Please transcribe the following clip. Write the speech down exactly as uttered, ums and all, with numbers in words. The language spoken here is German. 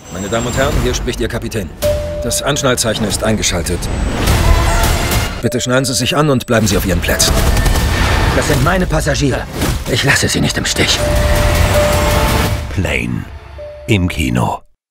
Meine Damen und Herren, hier spricht Ihr Kapitän. Das Anschnallzeichen ist eingeschaltet. Bitte schnallen Sie sich an und bleiben Sie auf Ihren Plätzen. Das sind meine Passagiere. Ich lasse sie nicht im Stich. Plane im Kino.